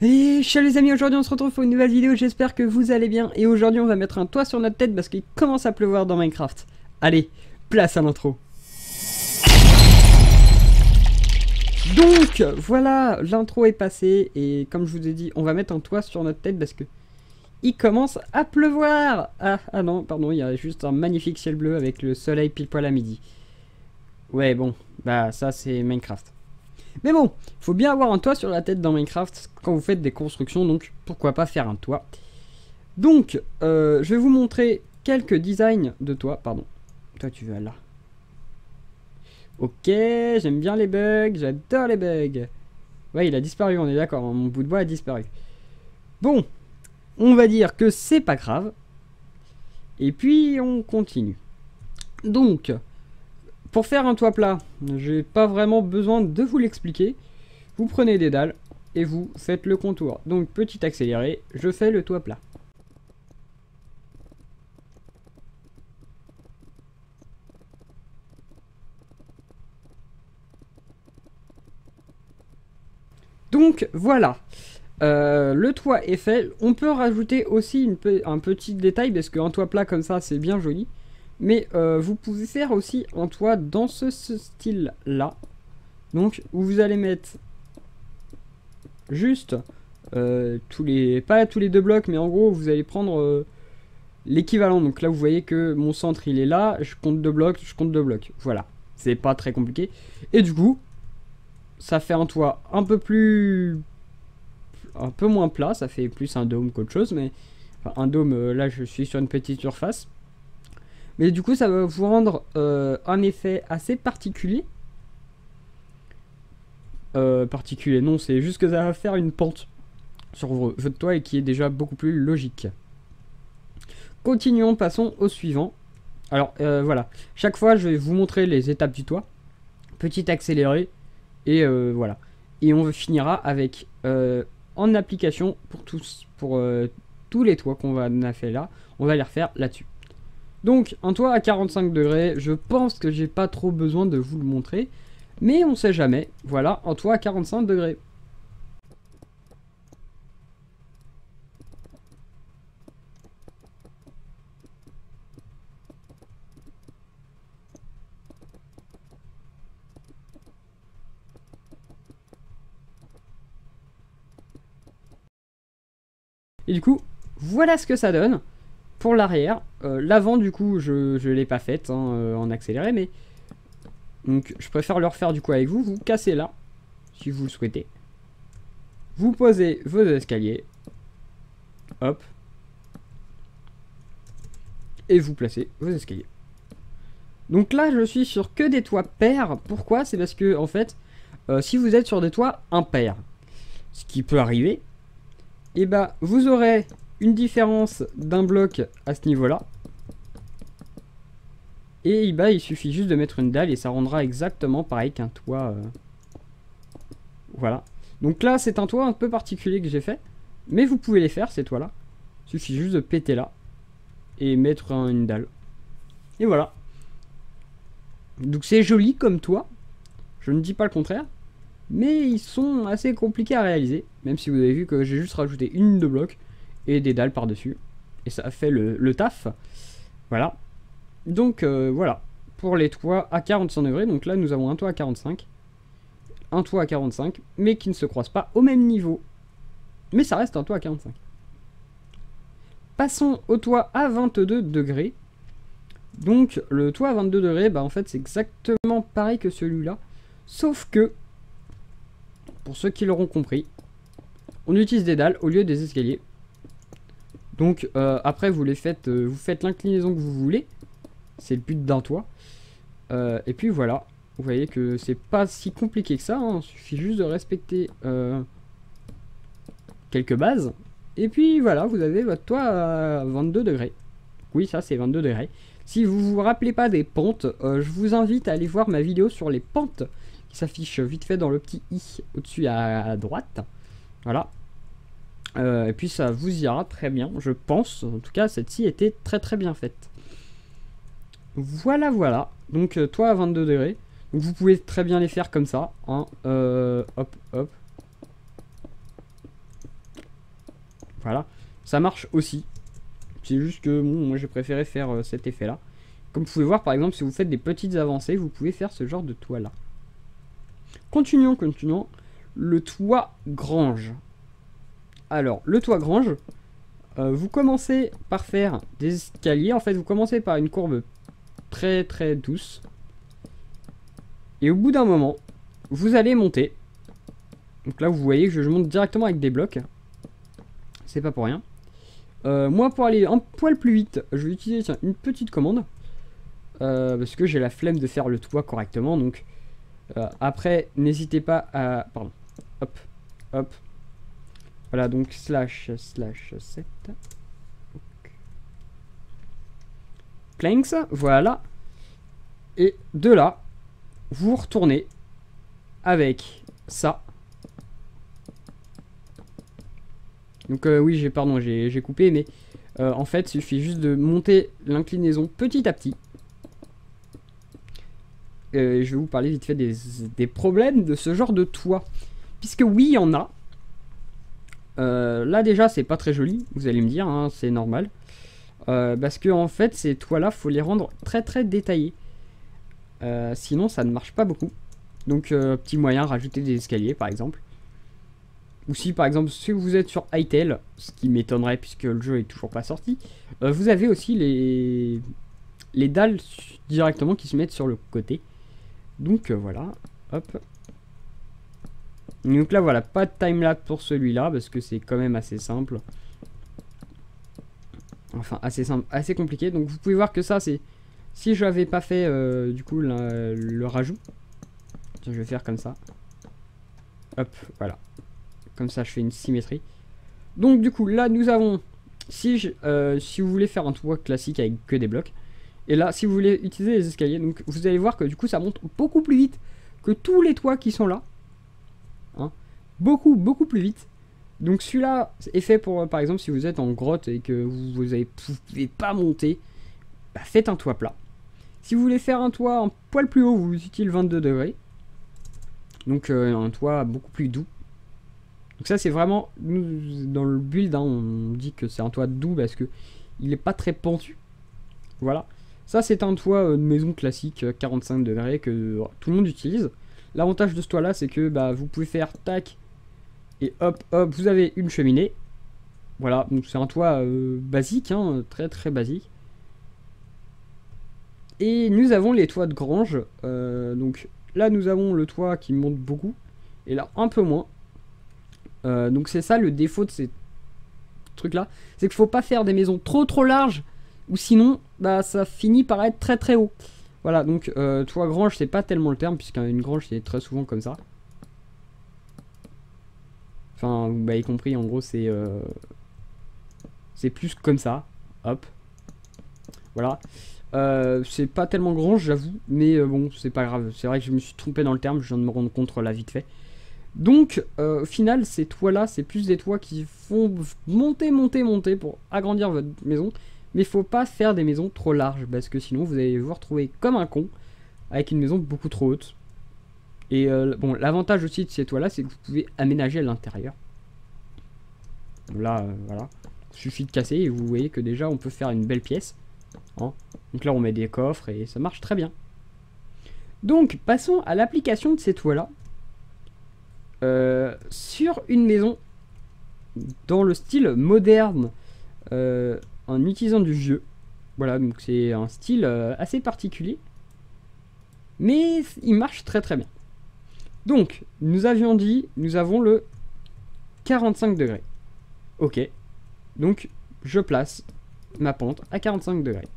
Et ciao les amis, aujourd'hui on se retrouve pour une nouvelle vidéo, j'espère que vous allez bien. Et aujourd'hui on va mettre un toit sur notre tête parce qu'il commence à pleuvoir dans Minecraft. Allez, place à l'intro. Donc voilà, l'intro est passée et comme je vous ai dit, on va mettre un toit sur notre tête parce que il commence à pleuvoir. Ah non, pardon, il y a juste un magnifique ciel bleu avec le soleil pile poil à midi. Ouais bon, bah ça c'est Minecraft. Mais bon, il faut bien avoir un toit sur la tête dans Minecraft quand vous faites des constructions, donc pourquoi pas faire un toit. Donc, je vais vous montrer quelques designs de toit. Pardon, toi tu vas là. Ok, j'aime bien les bugs, j'adore les bugs. Ouais, il a disparu, on est d'accord, hein, mon bout de bois a disparu. Bon, on va dire que c'est pas grave. Et puis, on continue. Donc... pour faire un toit plat, j'ai pas vraiment besoin de vous l'expliquer. Vous prenez des dalles et vous faites le contour. Donc petit accéléré, je fais le toit plat. Donc voilà, le toit est fait. On peut rajouter aussi un petit détail parce qu'un toit plat comme ça c'est bien joli. Mais vous pouvez faire aussi un toit dans ce style là. Donc où vous allez mettre juste pas tous les deux blocs, mais en gros vous allez prendre l'équivalent. Donc là vous voyez que mon centre il est là, je compte 2 blocs, je compte 2 blocs. Voilà, c'est pas très compliqué. Et du coup, ça fait un toit un peu moins plat, ça fait plus un dôme qu'autre chose, mais enfin, un dôme, là je suis sur une petite surface. Mais du coup ça va vous rendre un effet assez particulier. Particulier non, c'est juste que ça va faire une pente sur votre toit et qui est déjà beaucoup plus logique. Continuons, passons au suivant. Alors voilà, chaque fois je vais vous montrer les étapes du toit. Petit accéléré et voilà. Et on finira avec en application pour tous les toits qu'on a fait là, on va les refaire là-dessus. Donc un toit à 45 degrés, je pense que j'ai pas trop besoin de vous le montrer, mais on sait jamais. Voilà, un toit à 45 degrés. Et du coup, voilà ce que ça donne pour l'arrière. L'avant, du coup, je l'ai pas faite hein, en accéléré, mais donc je préfère le refaire du coup avec vous. Vous cassez là, si vous le souhaitez. Vous posez vos escaliers. Hop. Et vous placez vos escaliers. Donc là, je suis sur que des toits pairs. Pourquoi? C'est parce que, en fait, si vous êtes sur des toits impairs, ce qui peut arriver, et bah, vous aurez une différence d'un bloc à ce niveau-là. Et bah, il suffit juste de mettre une dalle et ça rendra exactement pareil qu'un toit. Voilà. Donc là, c'est un toit un peu particulier que j'ai fait. Mais vous pouvez les faire, ces toits-là. Il suffit juste de péter là. Et mettre une dalle. Et voilà. Donc c'est joli comme toit. Je ne dis pas le contraire. Mais ils sont assez compliqués à réaliser. Même si vous avez vu que j'ai juste rajouté une ligne de blocs. Et des dalles par-dessus. Et ça a fait le taf. Voilà. Donc voilà. Pour les toits à 45 degrés. Donc là, nous avons un toit à 45. Un toit à 45, mais qui ne se croisent pas au même niveau. Mais ça reste un toit à 45. Passons au toit à 22 degrés. Donc le toit à 22 degrés, bah en fait c'est exactement pareil que celui-là. Sauf que, pour ceux qui l'auront compris, on utilise des dalles au lieu des escaliers. Donc après vous faites l'inclinaison que vous voulez. C'est le but d'un toit. Et puis voilà. Vous voyez que c'est pas si compliqué que ça, hein. Il suffit juste de respecter quelques bases. Et puis voilà, vous avez votre toit à 22 degrés. Oui, ça c'est 22 degrés. Si vous vous rappelez pas des pentes, je vous invite à aller voir ma vidéo sur les pentes qui s'affiche vite fait dans le petit i au-dessus à droite. Voilà. Et puis ça vous ira très bien, je pense. En tout cas, celle-ci était très très bien faite. Voilà, voilà. Donc toit à 22 degrés. Donc vous pouvez très bien les faire comme ça, hein. Hop, hop. Voilà, ça marche aussi. C'est juste que bon, moi j'ai préféré faire cet effet là. Comme vous pouvez voir par exemple, si vous faites des petites avancées, vous pouvez faire ce genre de toit là. Continuons. Le toit grange. Alors, le toit grange, vous commencez par faire des escaliers. En fait, vous commencez par une courbe très douce. Et au bout d'un moment, vous allez monter. Donc là, vous voyez que je monte directement avec des blocs. C'est pas pour rien. Moi, pour aller un poil plus vite, je vais utiliser une petite commande. Parce que j'ai la flemme de faire le toit correctement. Donc, après, n'hésitez pas à... Pardon. Hop. Voilà, donc //7. Planks, voilà. Et de là, vous retournez avec ça. Donc oui, j'ai coupé, mais en fait, il suffit juste de monter l'inclinaison petit à petit. Je vais vous parler vite fait des problèmes de ce genre de toit. Puisque oui, il y en a. Là déjà, c'est pas très joli, vous allez me dire, hein, c'est normal. Parce que en fait, ces toits-là, faut les rendre très détaillés. Sinon, ça ne marche pas beaucoup. Donc, petit moyen, rajouter des escaliers, par exemple. Ou si, par exemple, si vous êtes sur Hytale, ce qui m'étonnerait puisque le jeu est toujours pas sorti, vous avez aussi les dalles directement qui se mettent sur le côté. Donc, voilà, hop. Donc là, voilà, pas de timelapse pour celui-là, parce que c'est quand même assez simple. Enfin, assez simple, assez compliqué. Donc vous pouvez voir que ça, c'est... Si j'avais pas fait, du coup, le rajout. Je vais faire comme ça. Hop, voilà. Comme ça, je fais une symétrie. Donc du coup, là, nous avons... Si vous voulez faire un toit classique avec que des blocs. Et là, si vous voulez utiliser les escaliers, donc vous allez voir que du coup, ça monte beaucoup plus vite que tous les toits qui sont là. Hein, beaucoup plus vite. Donc celui-là est fait pour, par exemple, si vous êtes en grotte et que vous pouvez pas monter, bah faites un toit plat. Si vous voulez faire un toit un poil plus haut, vous utilisez le 22 degrés. Donc un toit beaucoup plus doux. Donc ça c'est vraiment, nous, dans le build, hein, on dit que c'est un toit doux parce que il est pas très pentu. Voilà. Ça c'est un toit de maison classique 45 degrés que tout le monde utilise. L'avantage de ce toit là c'est que bah, vous pouvez faire tac et hop vous avez une cheminée. Voilà, donc c'est un toit basique, hein, très basique. Et nous avons les toits de grange. Donc là nous avons le toit qui monte beaucoup et là un peu moins. Donc c'est ça le défaut de ces trucs là, c'est qu'il faut pas faire des maisons trop larges ou sinon bah ça finit par être très haut. Voilà, donc toit grange c'est pas tellement le terme puisqu'une grange c'est très souvent comme ça. Enfin vous m'avez compris, en gros c'est plus comme ça. Hop. Voilà. C'est pas tellement grange j'avoue, mais bon c'est pas grave. C'est vrai que je me suis trompé dans le terme, je viens de me rendre compte là vite fait. Donc au final ces toits là c'est plus des toits qui font monter pour agrandir votre maison. Mais il faut pas faire des maisons trop larges parce que sinon vous allez vous retrouver comme un con avec une maison beaucoup trop haute. Et bon, l'avantage aussi de ces toits là c'est que vous pouvez aménager à l'intérieur. Là voilà, il suffit de casser et vous voyez que déjà on peut faire une belle pièce. Hein. Donc là on met des coffres et ça marche très bien. Donc passons à l'application de ces toits là. Sur une maison dans le style moderne en utilisant du vieux. Voilà, donc c'est un style assez particulier, mais il marche très bien. Donc nous avions dit, nous avons le 45 degrés. Ok, donc je place ma pente à 45 degrés.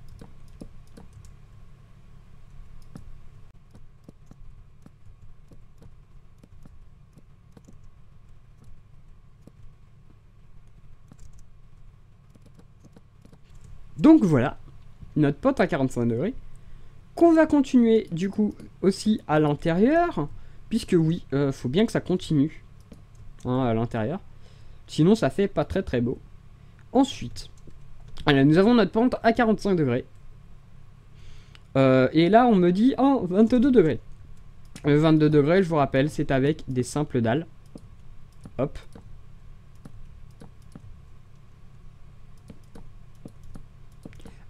Donc voilà, notre pente à 45 degrés, qu'on va continuer du coup aussi à l'intérieur, puisque oui, faut bien que ça continue hein, à l'intérieur, sinon ça fait pas très beau. Ensuite, alors, nous avons notre pente à 45 degrés, et là on me dit oh, 22 degrés. 22 degrés, je vous rappelle, c'est avec des simples dalles. Hop.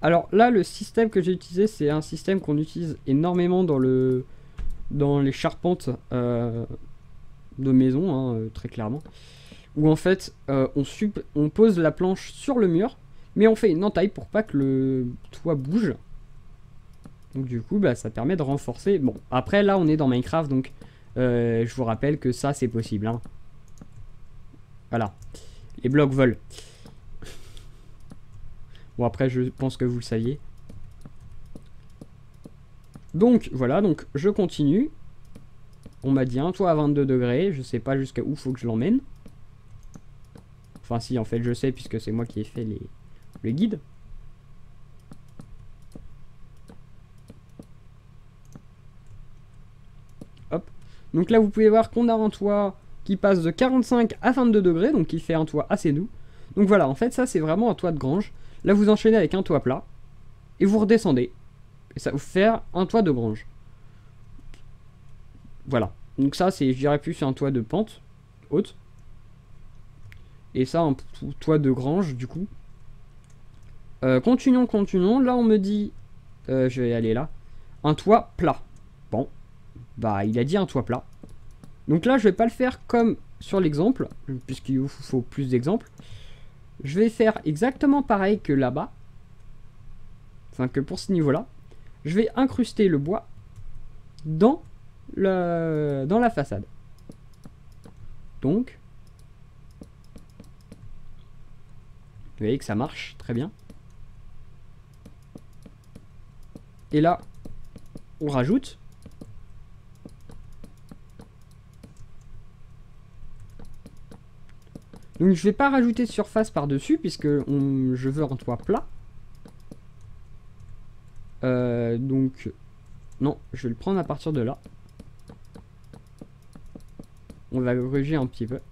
Alors là, le système que j'ai utilisé, c'est un système qu'on utilise énormément dans les charpentes de maison, hein, très clairement. Où en fait, on pose la planche sur le mur, mais on fait une entaille pour pas que le toit bouge. Donc du coup, bah, ça permet de renforcer. Bon, après là, on est dans Minecraft, donc je vous rappelle que ça, c'est possible. Hein. Voilà. Les blocs volent. Bon, après, je pense que vous le saviez. Donc, voilà, donc je continue. On m'a dit un toit à 22 degrés. Je sais pas jusqu'à où faut que je l'emmène. Enfin, si, en fait, je sais, puisque c'est moi qui ai fait le guide. Hop. Donc là, vous pouvez voir qu'on a un toit qui passe de 45 à 22 degrés, donc qui fait un toit assez doux. Donc voilà, en fait, ça, c'est vraiment un toit de grange. Là, vous enchaînez avec un toit plat. Et vous redescendez. Et ça vous fait un toit de grange. Voilà. Donc ça, c'est, je dirais plus, un toit de pente haute. Et ça, un toit de grange, du coup. Continuons. Là, on me dit... je vais aller là. Un toit plat. Bon. Bah, il a dit un toit plat. Donc là, je vais pas le faire comme sur l'exemple, puisqu'il vous faut plus d'exemples. Je vais faire exactement pareil que là-bas. Enfin, que pour ce niveau-là. Je vais incruster le bois dans la façade. Donc, vous voyez que ça marche très bien. Et là, on rajoute. Donc je vais pas rajouter de surface par-dessus puisque je veux un toit plat. Donc, non, je vais le prendre à partir de là. On va gruger un petit peu.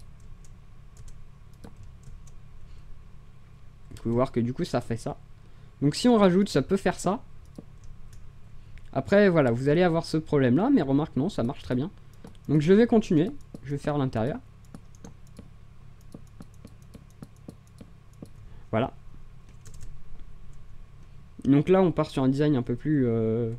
Vous pouvez voir que du coup ça fait ça. Donc si on rajoute, ça peut faire ça. Après voilà, vous allez avoir ce problème là, mais remarque non, ça marche très bien. Donc je vais continuer, je vais faire l'intérieur. Voilà. Donc là on part sur un design un peu plus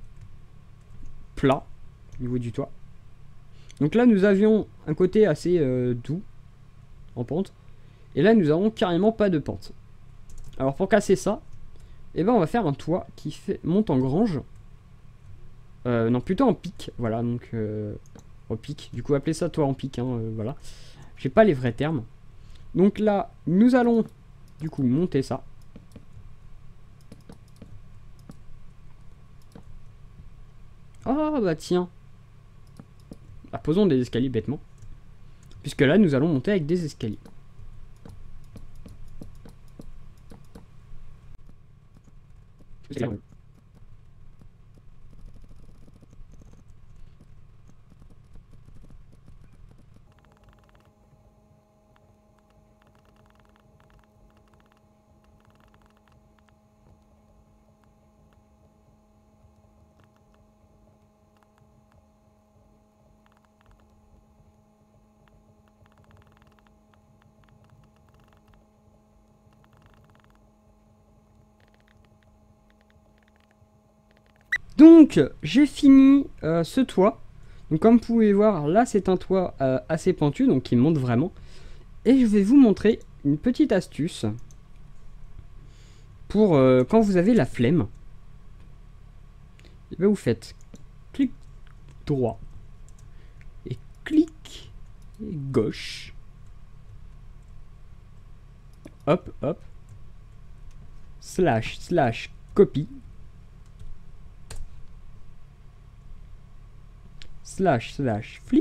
plat au niveau du toit. Donc là nous avions un côté assez doux en pente. Et là nous avons carrément pas de pente. Alors pour casser ça, eh ben on va faire un toit qui monte en grange. Non, plutôt en pic. Voilà, donc en pic. Du coup, appelez ça toit en pic. Hein, voilà. J'ai pas les vrais termes. Donc là, nous allons du coup monter ça. Oh bah tiens. Bah, posons des escaliers bêtement. Puisque là, nous allons monter avec des escaliers. Donc, j'ai fini ce toit. Donc, comme vous pouvez voir, là, c'est un toit assez pentu, donc qui monte vraiment. Et je vais vous montrer une petite astuce pour quand vous avez la flemme. Et bien, vous faites clic droit et clic gauche. Hop, hop. Slash copie. Slash flip.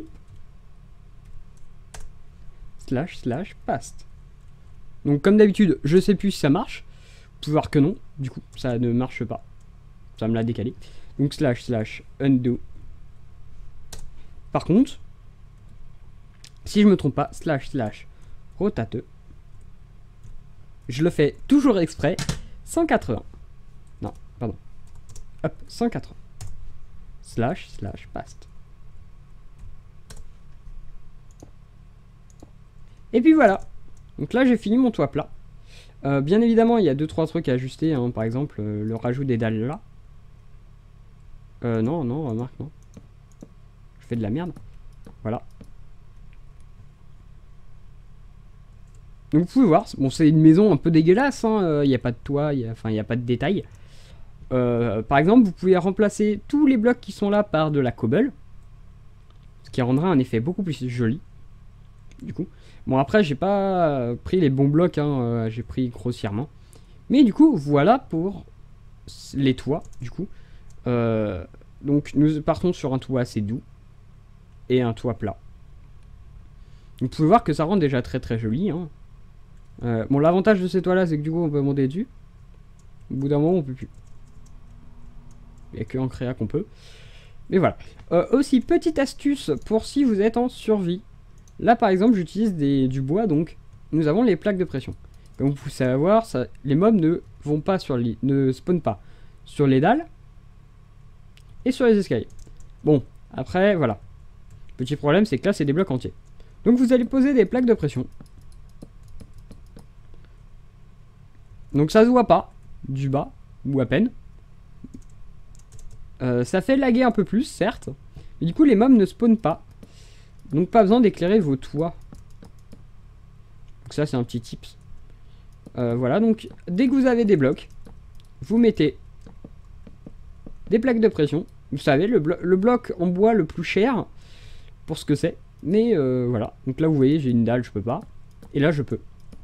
Slash paste. Donc comme d'habitude, je sais plus si ça marche. Vous pouvez voir que non, du coup ça ne marche pas. Ça me l'a décalé. Donc slash undo. Par contre, si je me trompe pas, slash rotate. Je le fais toujours exprès. 180. Non, pardon. Hop, 180. Slash paste. Et puis voilà. Donc là j'ai fini mon toit plat. Bien évidemment, il y a 2-3 trucs à ajuster, hein, par exemple le rajout des dalles là. Non, non, remarque, non. Je fais de la merde. Voilà. Donc vous pouvez voir, bon, c'est une maison un peu dégueulasse, hein, il n'y a pas de toit, enfin il n'y a pas de détails. Par exemple, vous pouvez remplacer tous les blocs qui sont là par de la cobble, ce qui rendra un effet beaucoup plus joli. Du coup, bon après j'ai pas pris les bons blocs, hein, j'ai pris grossièrement. Mais du coup, voilà pour les toits, du coup. Donc nous partons sur un toit assez doux et un toit plat. Vous pouvez voir que ça rend déjà très très joli, hein. Bon, l'avantage de ces toits là, c'est que du coup on peut monter dessus. Au bout d'un moment on peut plus. Il n'y a que en créa qu'on peut. Mais voilà. Aussi, petite astuce pour si vous êtes en survie. Là par exemple j'utilise du bois, donc nous avons les plaques de pression. Comme vous pouvez savoir, les mobs ne vont pas sur ne spawnent pas sur les dalles et sur les escaliers. Bon, après voilà. Petit problème, c'est que là c'est des blocs entiers. Donc vous allez poser des plaques de pression. Donc ça se voit pas du bas, ou à peine. Ça fait laguer un peu plus, certes. Mais du coup les mobs ne spawnent pas. Donc pas besoin d'éclairer vos toits. Donc ça c'est un petit tips. Voilà, donc dès que vous avez des blocs, vous mettez des plaques de pression. Vous savez, le bloc en bois le plus cher pour ce que c'est. Mais voilà, donc là vous voyez j'ai une dalle, je peux pas. Et là je peux.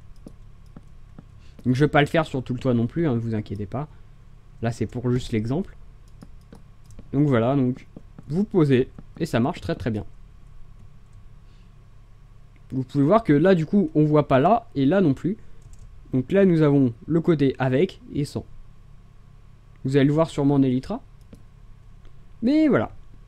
Donc je vais pas le faire sur tout le toit non plus, hein, ne vous inquiétez pas. Là c'est pour juste l'exemple. Donc voilà, donc vous posez et ça marche très très bien. Vous pouvez voir que là du coup on voit pas là et là non plus. Donc là nous avons le côté avec et sans. Vous allez le voir sûrement en Elytra. Mais voilà.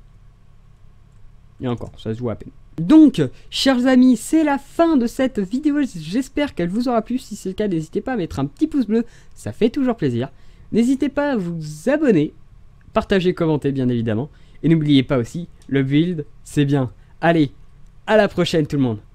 Et encore, ça se voit à peine. Donc, chers amis, c'est la fin de cette vidéo. J'espère qu'elle vous aura plu. Si c'est le cas, n'hésitez pas à mettre un petit pouce bleu. Ça fait toujours plaisir. N'hésitez pas à vous abonner. Partager, commenter, bien évidemment. Et n'oubliez pas aussi, le build, c'est bien. Allez, à la prochaine tout le monde.